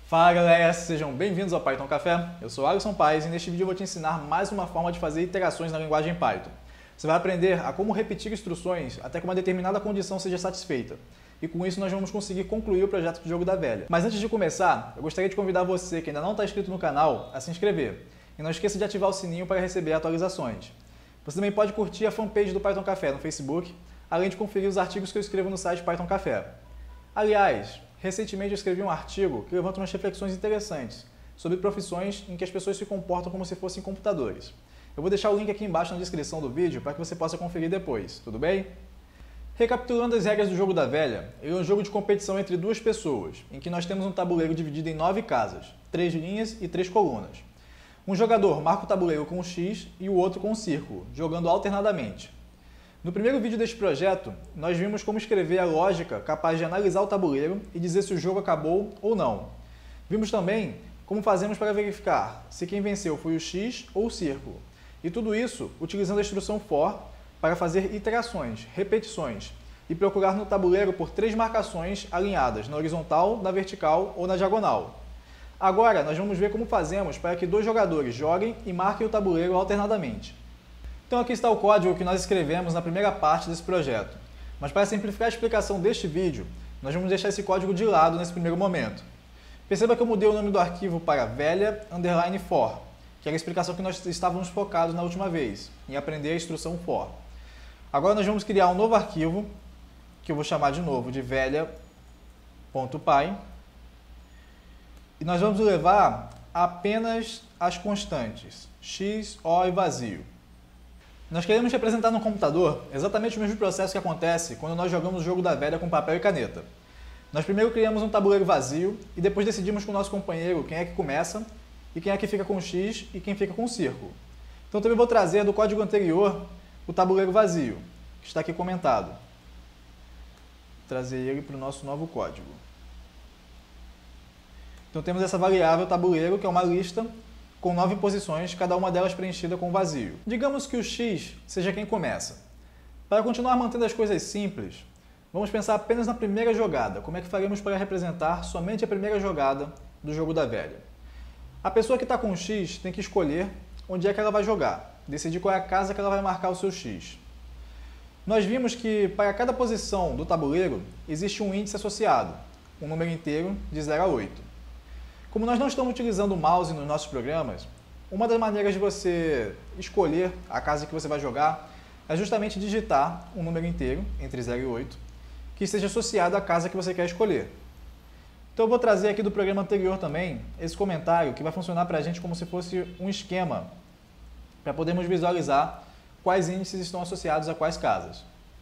Fala galera, sejam bem-vindos ao Python Café. Eu sou Alisson Paes e neste vídeo eu vou te ensinar mais uma forma de fazer iterações na linguagem Python. Você vai aprender a como repetir instruções até que uma determinada condição seja satisfeita. E com isso nós vamos conseguir concluir o projeto de jogo da velha. Mas antes de começar, eu gostaria de convidar você que ainda não está inscrito no canal a se inscrever. E não esqueça de ativar o sininho para receber atualizações. Você também pode curtir a fanpage do Python Café no Facebook, além de conferir os artigos que eu escrevo no site Python Café. Aliás, recentemente eu escrevi um artigo que levanta umas reflexões interessantes sobre profissões em que as pessoas se comportam como se fossem computadores. Eu vou deixar o link aqui embaixo na descrição do vídeo para que você possa conferir depois, tudo bem? Recapitulando as regras do jogo da velha, ele é um jogo de competição entre duas pessoas, em que nós temos um tabuleiro dividido em 9 casas, 3 linhas e 3 colunas. Um jogador marca o tabuleiro com um X e o outro com um círculo, jogando alternadamente. No primeiro vídeo deste projeto, nós vimos como escrever a lógica capaz de analisar o tabuleiro e dizer se o jogo acabou ou não. Vimos também como fazemos para verificar se quem venceu foi o X ou o círculo. E tudo isso utilizando a instrução for para fazer iterações, repetições e procurar no tabuleiro por 3 marcações alinhadas na horizontal, na vertical ou na diagonal. Agora, nós vamos ver como fazemos para que 2 jogadores joguem e marquem o tabuleiro alternadamente. Então aqui está o código que nós escrevemos na primeira parte desse projeto. Mas para simplificar a explicação deste vídeo, nós vamos deixar esse código de lado nesse primeiro momento. Perceba que eu mudei o nome do arquivo para velha_for, que era a explicação que nós estávamos focados na última vez, em aprender a instrução for. Agora nós vamos criar um novo arquivo, que eu vou chamar de novo de velha.py, e nós vamos levar apenas as constantes, x, o e vazio. Nós queremos representar no computador exatamente o mesmo processo que acontece quando nós jogamos o jogo da velha com papel e caneta. Nós primeiro criamos um tabuleiro vazio e depois decidimos com o nosso companheiro quem é que começa e quem é que fica com o X e quem fica com o círculo. Então também vou trazer do código anterior o tabuleiro vazio, que está aqui comentado. Vou trazer ele para o nosso novo código. Então temos essa variável tabuleiro, que é uma lista com 9 posições, cada uma delas preenchida com vazio. Digamos que o X seja quem começa. Para continuar mantendo as coisas simples, vamos pensar apenas na primeira jogada. Como é que faremos para representar somente a primeira jogada do jogo da velha? A pessoa que está com o X tem que escolher onde é que ela vai jogar, decidir qual é a casa que ela vai marcar o seu X. Nós vimos que para cada posição do tabuleiro existe um índice associado, um número inteiro de 0 a 8. Como nós não estamos utilizando o mouse nos nossos programas, uma das maneiras de você escolher a casa que você vai jogar é justamente digitar um número inteiro, entre 0 e 8, que esteja associado à casa que você quer escolher. Então eu vou trazer aqui do programa anterior também esse comentário que vai funcionar para a gente como se fosse um esquema para podermos visualizar quais índices estão associados a quais casas.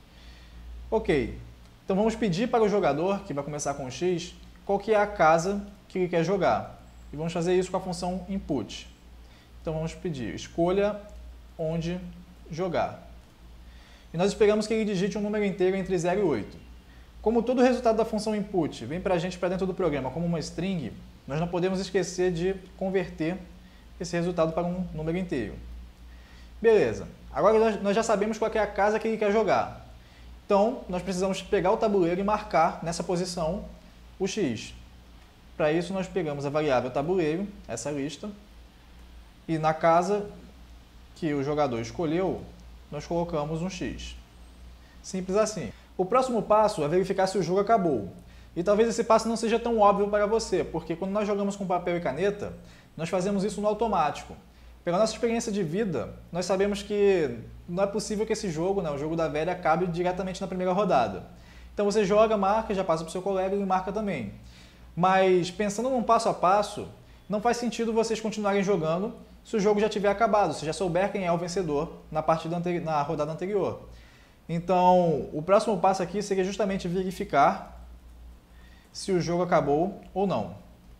Ok, então vamos pedir para o jogador, que vai começar com o X, qual que é a casa que ele quer jogar. E vamos fazer isso com a função input. Então vamos pedir, escolha onde jogar. E nós esperamos que ele digite um número inteiro entre 0 e 8. Como todo o resultado da função input vem para a gente para dentro do programa como uma string, nós não podemos esquecer de converter esse resultado para um número inteiro. Beleza. Agora nós já sabemos qual é a casa que ele quer jogar. Então, nós precisamos pegar o tabuleiro e marcar nessa posição o X. Para isso, nós pegamos a variável tabuleiro, essa lista, e na casa que o jogador escolheu, nós colocamos um X. Simples assim. O próximo passo é verificar se o jogo acabou. E talvez esse passo não seja tão óbvio para você, porque quando nós jogamos com papel e caneta, nós fazemos isso no automático. Pela nossa experiência de vida, nós sabemos que não é possível que esse jogo, o jogo da velha, acabe diretamente na primeira rodada. Então você joga, marca, já passa para o seu colega e ele marca também. Mas pensando num passo a passo, não faz sentido vocês continuarem jogando se o jogo já tiver acabado, se já souber quem é o vencedor na rodada anterior. Então, o próximo passo aqui seria justamente verificar se o jogo acabou ou não.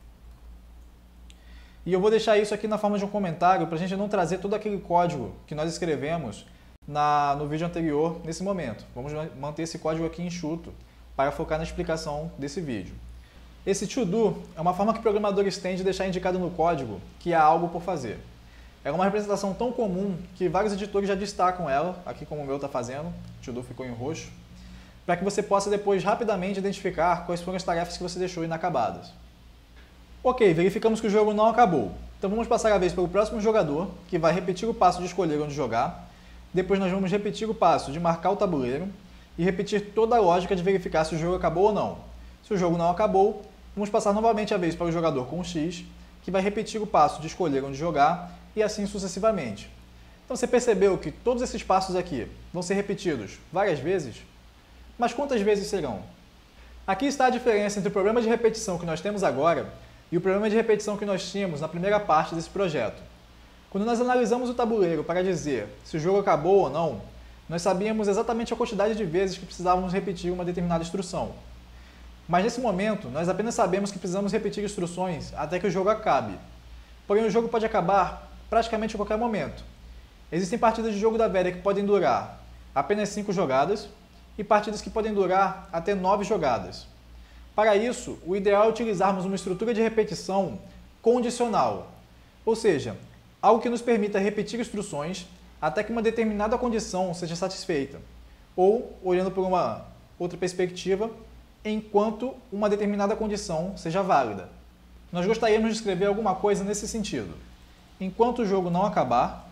E eu vou deixar isso aqui na forma de um comentário para a gente não trazer todo aquele código que nós escrevemos no vídeo anterior nesse momento. Vamos manter esse código aqui enxuto para focar na explicação desse vídeo. Esse to-do é uma forma que programadores têm de deixar indicado no código que há algo por fazer. É uma representação tão comum que vários editores já destacam ela, aqui como o meu está fazendo, o to-do ficou em roxo, para que você possa depois rapidamente identificar quais foram as tarefas que você deixou inacabadas. Ok, verificamos que o jogo não acabou. Então vamos passar a vez para o próximo jogador, que vai repetir o passo de escolher onde jogar. Depois nós vamos repetir o passo de marcar o tabuleiro e repetir toda a lógica de verificar se o jogo acabou ou não. Se o jogo não acabou, vamos passar novamente a vez para o jogador com o X, que vai repetir o passo de escolher onde jogar e assim sucessivamente. Então você percebeu que todos esses passos aqui vão ser repetidos várias vezes? Mas quantas vezes serão? Aqui está a diferença entre o problema de repetição que nós temos agora e o problema de repetição que nós tínhamos na primeira parte desse projeto. Quando nós analisamos o tabuleiro para dizer se o jogo acabou ou não, nós sabíamos exatamente a quantidade de vezes que precisávamos repetir uma determinada instrução. Mas nesse momento, nós apenas sabemos que precisamos repetir instruções até que o jogo acabe. Porém, o jogo pode acabar praticamente a qualquer momento. Existem partidas de jogo da velha que podem durar apenas 5 jogadas e partidas que podem durar até 9 jogadas. Para isso, o ideal é utilizarmos uma estrutura de repetição condicional, ou seja, algo que nos permita repetir instruções até que uma determinada condição seja satisfeita, ou, olhando por uma outra perspectiva, enquanto uma determinada condição seja válida. Nós gostaríamos de escrever alguma coisa nesse sentido. Enquanto o jogo não acabar,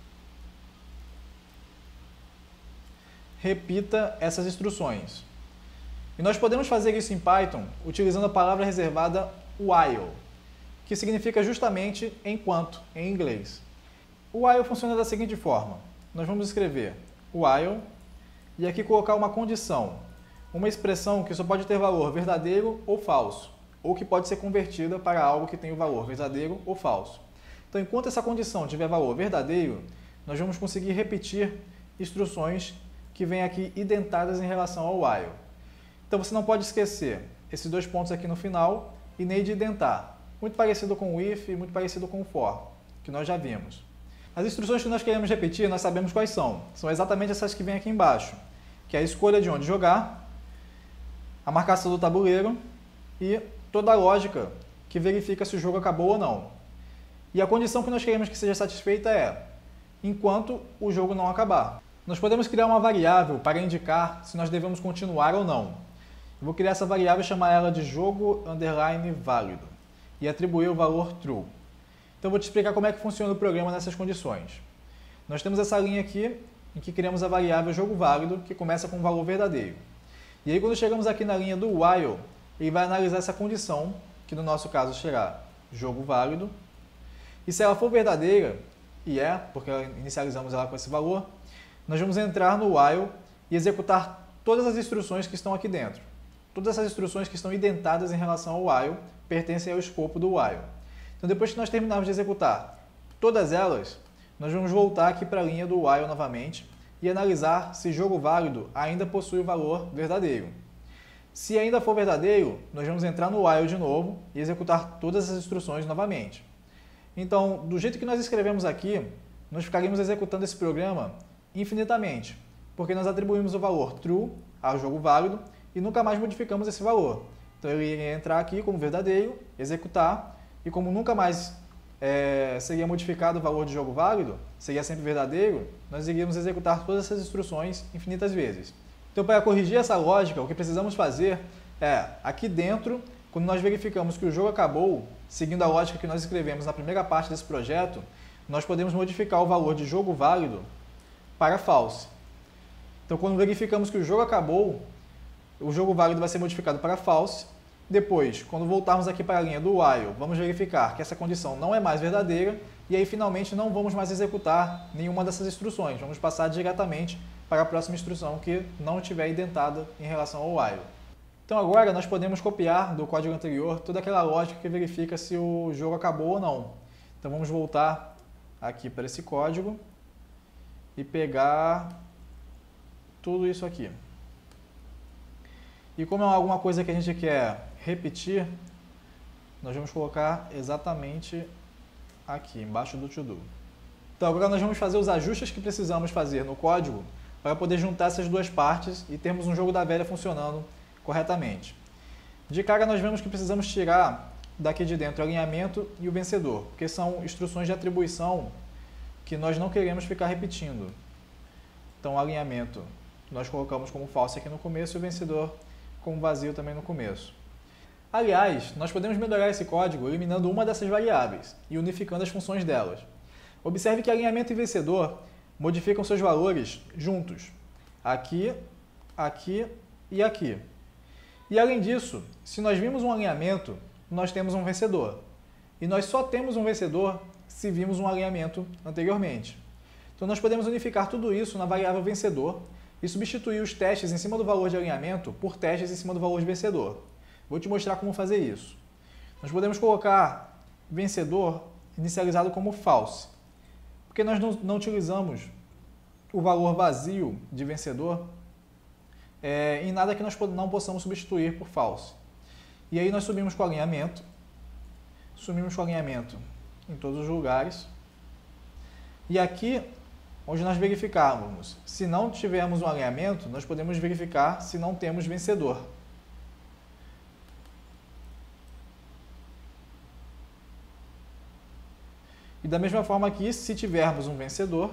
repita essas instruções. E nós podemos fazer isso em Python utilizando a palavra reservada while, que significa justamente enquanto, em inglês. O while funciona da seguinte forma. Nós vamos escrever while e aqui colocar uma condição, uma expressão que só pode ter valor verdadeiro ou falso, ou que pode ser convertida para algo que tem o valor verdadeiro ou falso. Então, enquanto essa condição tiver valor verdadeiro, nós vamos conseguir repetir instruções que vêm aqui identadas em relação ao while. Então, você não pode esquecer esses dois pontos aqui no final e nem de identar. Muito parecido com o if e muito parecido com o for, que nós já vimos. As instruções que nós queremos repetir, nós sabemos quais são. São exatamente essas que vêm aqui embaixo, que é a escolha de onde jogar, a marcação do tabuleiro e toda a lógica que verifica se o jogo acabou ou não. E a condição que nós queremos que seja satisfeita é enquanto o jogo não acabar. Nós podemos criar uma variável para indicar se nós devemos continuar ou não. Eu vou criar essa variável e chamar ela de jogo_válido e atribuir o valor true. Então eu vou te explicar como é que funciona o programa nessas condições. Nós temos essa linha aqui em que criamos a variável jogo_válido que começa com um valor verdadeiro. E aí quando chegamos aqui na linha do while, ele vai analisar essa condição, que no nosso caso será jogo_válido. E se ela for verdadeira, e é, porque inicializamos ela com esse valor, nós vamos entrar no while e executar todas as instruções que estão aqui dentro. Todas essas instruções que estão identadas em relação ao while pertencem ao escopo do while. Então, depois que nós terminarmos de executar todas elas, nós vamos voltar aqui para a linha do while novamente e analisar se jogo válido ainda possui o valor verdadeiro. Se ainda for verdadeiro, nós vamos entrar no while de novo e executar todas as instruções novamente. Então, do jeito que nós escrevemos aqui, nós ficaríamos executando esse programa infinitamente, porque nós atribuímos o valor true ao jogo válido e nunca mais modificamos esse valor. Então ele iria entrar aqui como verdadeiro, executar, e como nunca mais seria modificado o valor de jogo válido, seria sempre verdadeiro, nós iríamos executar todas essas instruções infinitas vezes. Então, para corrigir essa lógica, o que precisamos fazer é, aqui dentro, quando nós verificamos que o jogo acabou, seguindo a lógica que nós escrevemos na primeira parte desse projeto, nós podemos modificar o valor de jogo válido para false. Então, quando verificamos que o jogo acabou, o jogo válido vai ser modificado para false. Depois, quando voltarmos aqui para a linha do while, vamos verificar que essa condição não é mais verdadeira e aí, finalmente, não vamos mais executar nenhuma dessas instruções. Vamos passar diretamente para a próxima instrução que não estiver identada em relação ao while. Então, agora, nós podemos copiar do código anterior toda aquela lógica que verifica se o jogo acabou ou não. Então, vamos voltar aqui para esse código e pegar tudo isso aqui. E como é alguma coisa que a gente quer repetir, nós vamos colocar exatamente aqui, embaixo do to do. Então agora nós vamos fazer os ajustes que precisamos fazer no código para poder juntar essas duas partes e termos um jogo da velha funcionando corretamente. De cara nós vemos que precisamos tirar daqui de dentro o alinhamento e o vencedor, porque são instruções de atribuição que nós não queremos ficar repetindo. Então o alinhamento nós colocamos como false aqui no começo e o vencedor como vazio também no começo. Aliás, nós podemos melhorar esse código eliminando uma dessas variáveis e unificando as funções delas. Observe que alinhamento e vencedor modificam seus valores juntos, aqui, aqui e aqui. E além disso, se nós vimos um alinhamento, nós temos um vencedor. E nós só temos um vencedor se vimos um alinhamento anteriormente. Então nós podemos unificar tudo isso na variável vencedor e substituir os testes em cima do valor de alinhamento por testes em cima do valor de vencedor. Vou te mostrar como fazer isso. Nós podemos colocar vencedor inicializado como false, porque nós não utilizamos o valor vazio de vencedor em nada que nós não possamos substituir por false. E aí nós subimos com o alinhamento em todos os lugares. E aqui, onde nós verificarmos se não tivermos um alinhamento, nós podemos verificar se não temos vencedor. E da mesma forma aqui, se tivermos um vencedor,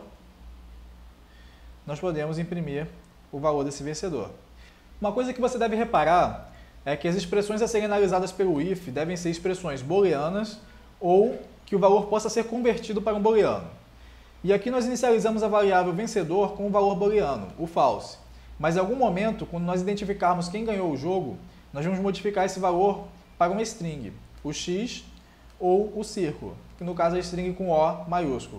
nós podemos imprimir o valor desse vencedor. Uma coisa que você deve reparar é que as expressões a serem analisadas pelo if devem ser expressões booleanas ou que o valor possa ser convertido para um booleano. E aqui nós inicializamos a variável vencedor com o valor booleano, o false. Mas em algum momento, quando nós identificarmos quem ganhou o jogo, nós vamos modificar esse valor para uma string, o x ou o círculo, que no caso é string com O maiúsculo.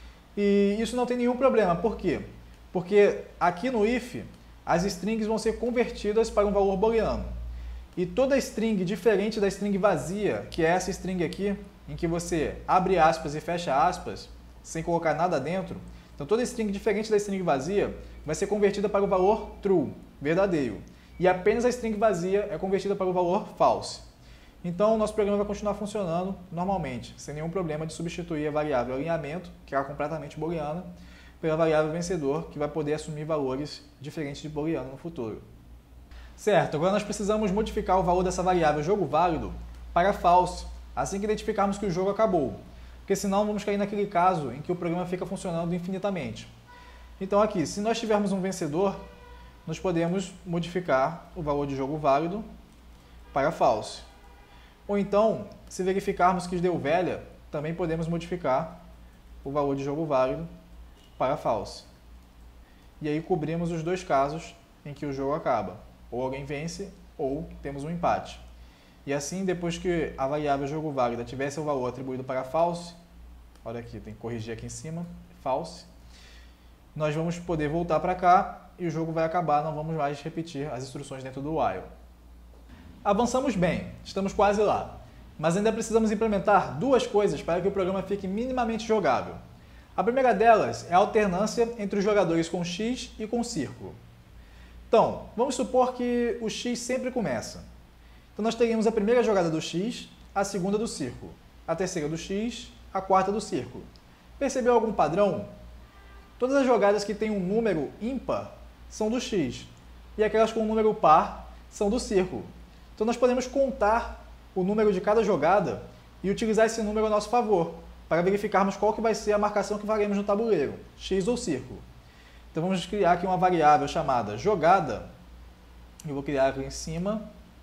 E isso não tem nenhum problema, por quê? Porque aqui no if, as strings vão ser convertidas para um valor booleano. E toda string diferente da string vazia, que é essa string aqui, em que você abre aspas e fecha aspas, sem colocar nada dentro, então toda string diferente da string vazia vai ser convertida para o valor true, verdadeiro. E apenas a string vazia é convertida para o valor false. Então o nosso programa vai continuar funcionando normalmente, sem nenhum problema de substituir a variável alinhamento, que é completamente booleana, pela variável vencedor, que vai poder assumir valores diferentes de booleano no futuro. Certo, agora nós precisamos modificar o valor dessa variável jogo válido para false, assim que identificarmos que o jogo acabou, porque senão vamos cair naquele caso em que o programa fica funcionando infinitamente. Então aqui, se nós tivermos um vencedor, nós podemos modificar o valor de jogo válido para false. Ou então, se verificarmos que deu velha, também podemos modificar o valor de jogo válido para false. E aí cobrimos os dois casos em que o jogo acaba. Ou alguém vence, ou temos um empate. E assim, depois que a variável jogo válida tivesse o valor atribuído para false, olha aqui, tem que corrigir aqui em cima, false, nós vamos poder voltar para cá e o jogo vai acabar, não vamos mais repetir as instruções dentro do while. Avançamos bem, estamos quase lá, mas ainda precisamos implementar duas coisas para que o programa fique minimamente jogável. A primeira delas é a alternância entre os jogadores com X e com círculo. Então, vamos supor que o X sempre começa. Então nós teríamos a primeira jogada do X, a segunda do círculo, a terceira do X, a quarta do círculo. Percebeu algum padrão? Todas as jogadas que têm um número ímpar são do X, e aquelas com um número par são do círculo. Então nós podemos contar o número de cada jogada e utilizar esse número a nosso favor, para verificarmos qual que vai ser a marcação que faremos no tabuleiro, X ou círculo. Então vamos criar aqui uma variável chamada jogada, eu vou criar aqui em cima,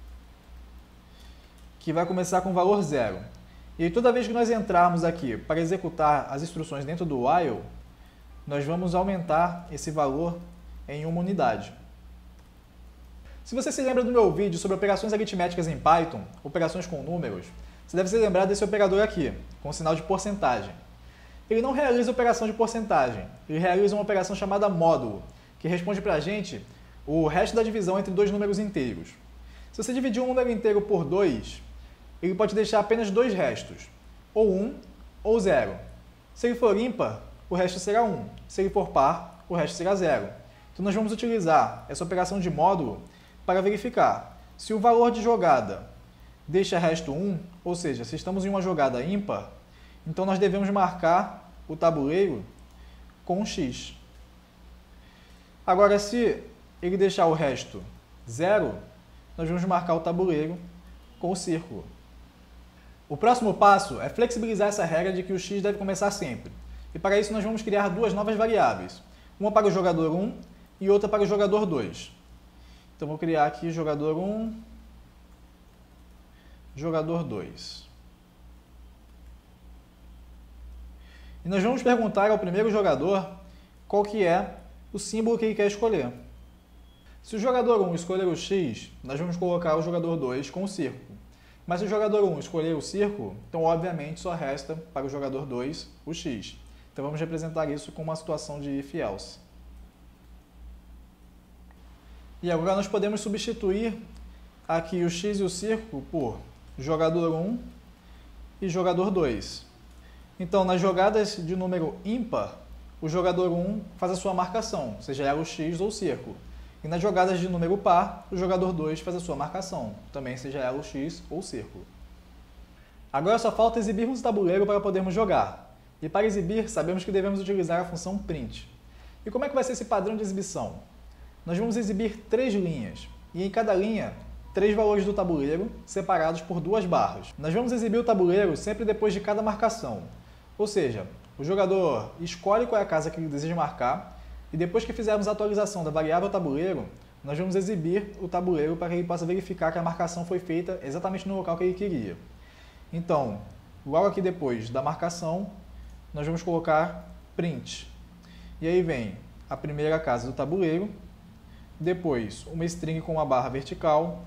que vai começar com o valor 0. E aí, toda vez que nós entrarmos aqui para executar as instruções dentro do while, nós vamos aumentar esse valor em uma unidade. Se você se lembra do meu vídeo sobre operações aritméticas em Python, operações com números, você deve se lembrar desse operador aqui, com o sinal de porcentagem. Ele não realiza operação de porcentagem, ele realiza uma operação chamada módulo, que responde para a gente o resto da divisão entre dois números inteiros. Se você dividir um número inteiro por 2, ele pode deixar apenas dois restos, ou 1 ou 0. Se ele for ímpar, o resto será 1. Se ele for par, o resto será 0. Então nós vamos utilizar essa operação de módulo para verificar se o valor de jogada deixa resto 1, ou seja, se estamos em uma jogada ímpar, então nós devemos marcar o tabuleiro com um X. Agora, se ele deixar o resto 0, nós vamos marcar o tabuleiro com o círculo. O próximo passo é flexibilizar essa regra de que o X deve começar sempre. E para isso nós vamos criar duas novas variáveis. Uma para o jogador 1 e outra para o jogador 2. Então vou criar aqui jogador 1 jogador 2. E nós vamos perguntar ao primeiro jogador qual que é o símbolo que ele quer escolher. Se o jogador 1 escolher o X, nós vamos colocar o jogador 2 com o círculo. Mas se o jogador 1 escolher o círculo, então obviamente só resta para o jogador 2 o X. Então vamos representar isso com uma situação de if-else. E agora nós podemos substituir aqui o X e o círculo por jogador 1 e jogador 2. Então nas jogadas de número ímpar, o jogador 1 faz a sua marcação, seja ela o X ou o círculo. E nas jogadas de número par, o jogador 2 faz a sua marcação, também seja ela o X ou o círculo. Agora só falta exibirmos o tabuleiro para podermos jogar. E para exibir, sabemos que devemos utilizar a função print. E como é que vai ser esse padrão de exibição? Nós vamos exibir 3 linhas, e em cada linha, 3 valores do tabuleiro, separados por 2 barras. Nós vamos exibir o tabuleiro sempre depois de cada marcação. Ou seja, o jogador escolhe qual é a casa que ele deseja marcar, e depois que fizermos a atualização da variável tabuleiro, nós vamos exibir o tabuleiro para que ele possa verificar que a marcação foi feita exatamente no local que ele queria. Então, logo aqui depois da marcação, nós vamos colocar print. E aí vem a primeira casa do tabuleiro, depois uma string com uma barra vertical,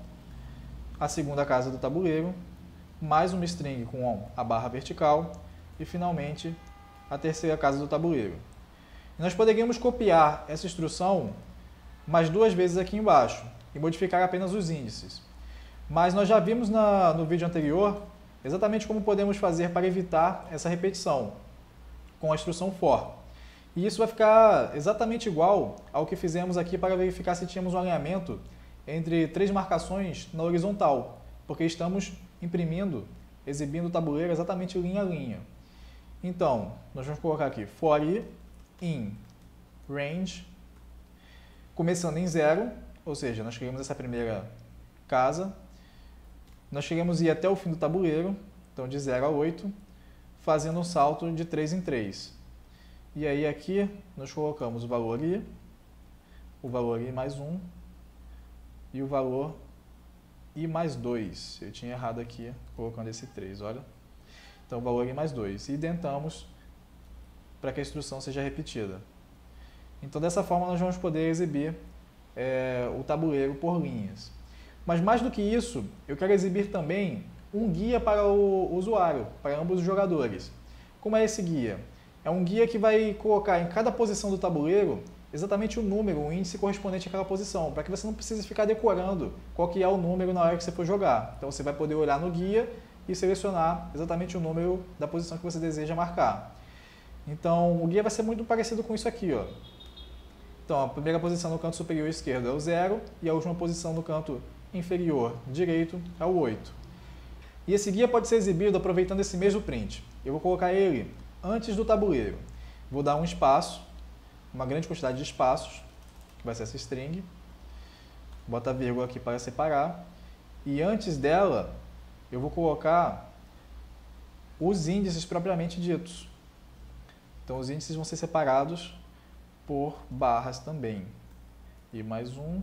a segunda casa do tabuleiro, mais uma string com a barra vertical e, finalmente, a terceira casa do tabuleiro. Nós poderíamos copiar essa instrução mais 2 vezes aqui embaixo e modificar apenas os índices. Mas nós já vimos no vídeo anterior exatamente como podemos fazer para evitar essa repetição com a instrução for. E isso vai ficar exatamente igual ao que fizemos aqui para verificar se tínhamos um alinhamento entre 3 marcações na horizontal, porque estamos exibindo o tabuleiro exatamente linha a linha. Então, nós vamos colocar aqui for i in range, começando em 0, ou seja, nós queremos essa primeira casa, nós queremos ir até o fim do tabuleiro, então de 0 a 8, fazendo um salto de 3 em 3. E aí aqui nós colocamos o valor i mais 1 e o valor i mais 2. Eu tinha errado aqui colocando esse 3, olha. Então o valor i mais 2. E identamos para que a instrução seja repetida. Então dessa forma nós vamos poder exibir o tabuleiro por linhas. Mas mais do que isso, eu quero exibir também um guia para o usuário, para ambos os jogadores. Como é esse guia? É um guia que vai colocar em cada posição do tabuleiro exatamente o número, o índice correspondente àquela posição, para que você não precise ficar decorando qual que é o número na hora que você for jogar. Então você vai poder olhar no guia e selecionar exatamente o número da posição que você deseja marcar. Então, o guia vai ser muito parecido com isso aqui, ó. Então, a primeira posição no canto superior esquerdo é o 0 e a última posição no canto inferior direito é o 8. E esse guia pode ser exibido aproveitando esse mesmo print. Eu vou colocar ele antes do tabuleiro. Vou dar um espaço, uma grande quantidade de espaços, que vai ser essa string. Bota a vírgula aqui para separar. E antes dela, eu vou colocar os índices propriamente ditos. Então, os índices vão ser separados por barras também. I mais 1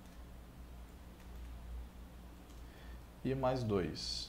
e mais 2.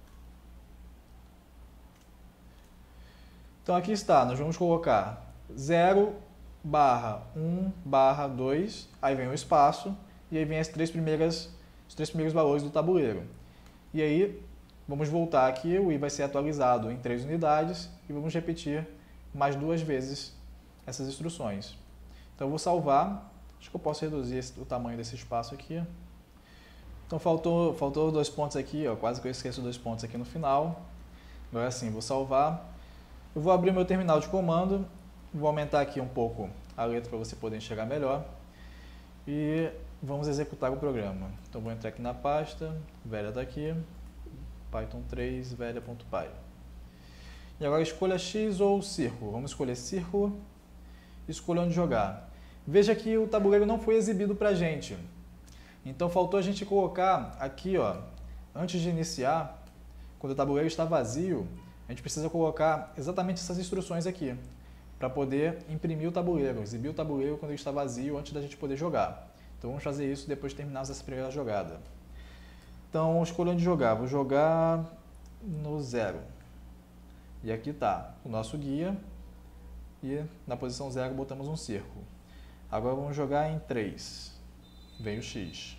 Então, aqui está. Nós vamos colocar 0 barra 1 barra 2. Aí vem o espaço. E aí vem os 3 primeiros valores do tabuleiro. E aí, vamos voltar aqui. O i vai ser atualizado em 3 unidades. E vamos repetir mais 2 vezes essas instruções. Então eu vou salvar, acho que eu posso reduzir o tamanho desse espaço aqui. Então faltou 2 pontos aqui, ó, quase que eu esqueço 2 pontos aqui no final. Agora sim, vou salvar. Eu vou abrir o meu terminal de comando, vou aumentar aqui um pouco a letra para você poder enxergar melhor. E vamos executar o programa. Então vou entrar aqui na pasta, velha está aqui, Python 3, velha.py. E agora escolha X ou círculo. Vamos escolher círculo e escolha onde jogar. Veja que o tabuleiro não foi exibido para a gente. Então faltou a gente colocar aqui, ó, antes de iniciar, quando o tabuleiro está vazio, a gente precisa colocar exatamente essas instruções aqui, para poder imprimir o tabuleiro, exibir o tabuleiro quando ele está vazio, antes da gente poder jogar. Então vamos fazer isso depois de terminarmos essa primeira jogada. Então, escolho onde jogar. Vou jogar no 0. E aqui está o nosso guia. E na posição 0 botamos um círculo. Agora vamos jogar em 3. Vem o X.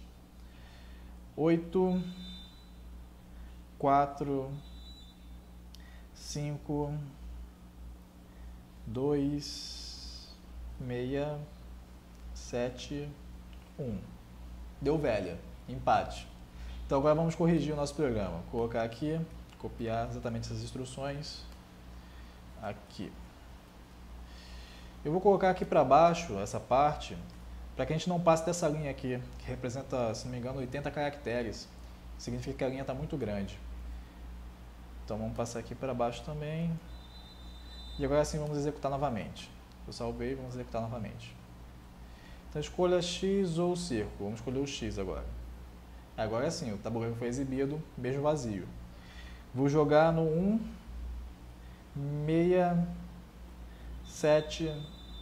8, 4, 5, 2, 6, 7, 1. Deu velha. Empate. Então agora vamos corrigir o nosso programa. Vou colocar aqui, copiar exatamente essas instruções. Aqui. Eu vou colocar aqui para baixo essa parte, para que a gente não passe dessa linha aqui, que representa, se não me engano, 80 caracteres. Significa que a linha está muito grande. Então vamos passar aqui para baixo também. E agora sim vamos executar novamente. Eu salvei, vamos executar novamente. Então escolha X ou círculo. Vamos escolher o X agora. Agora sim, o tabuleiro foi exibido, mesmo vazio. Vou jogar no 1, 6, 7,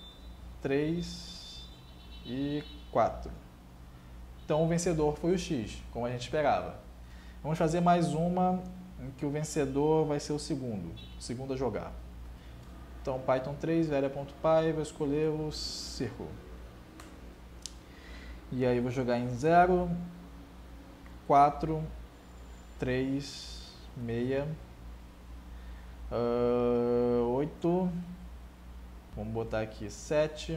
3 e 4. Então o vencedor foi o X, como a gente esperava. Vamos fazer mais uma em que o vencedor vai ser o segundo a jogar. Então Python 3, velha.py, vou escolher o círculo. E aí vou jogar em 0, 4, 3, 6, 8, vamos botar aqui 7,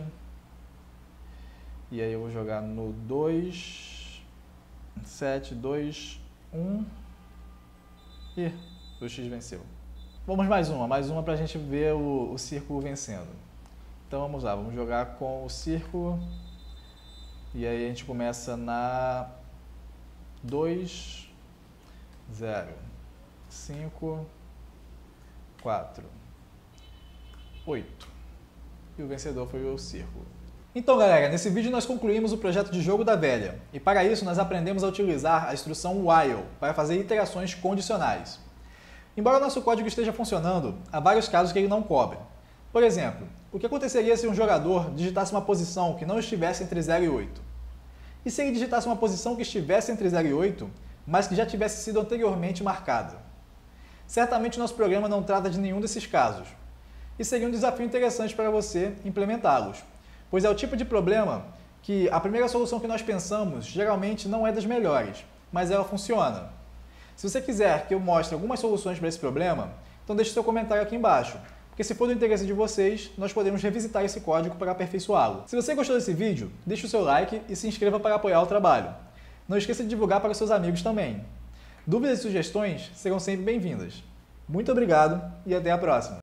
e aí eu vou jogar no 2, 7, 2, 1, e o X venceu. Vamos mais uma para a gente ver o círculo vencendo. Então vamos lá, vamos jogar com o círculo, e aí a gente começa na 2, 0, 5, 4, 8. E o vencedor foi o círculo. Então, galera, nesse vídeo nós concluímos o projeto de jogo da velha. E para isso nós aprendemos a utilizar a instrução while para fazer iterações condicionais. Embora o nosso código esteja funcionando, há vários casos que ele não cobre. Por exemplo, o que aconteceria se um jogador digitasse uma posição que não estivesse entre 0 e 8? E se ele digitasse uma posição que estivesse entre 0 e 8, mas que já tivesse sido anteriormente marcada? Certamente o nosso programa não trata de nenhum desses casos. E seria um desafio interessante para você implementá-los, pois é o tipo de problema que a primeira solução que nós pensamos geralmente não é das melhores, mas ela funciona. Se você quiser que eu mostre algumas soluções para esse problema, então deixe seu comentário aqui embaixo, porque se for do interesse de vocês, nós podemos revisitar esse código para aperfeiçoá-lo. Se você gostou desse vídeo, deixe o seu like e se inscreva para apoiar o trabalho. Não esqueça de divulgar para os seus amigos também. Dúvidas e sugestões serão sempre bem-vindas. Muito obrigado e até a próxima!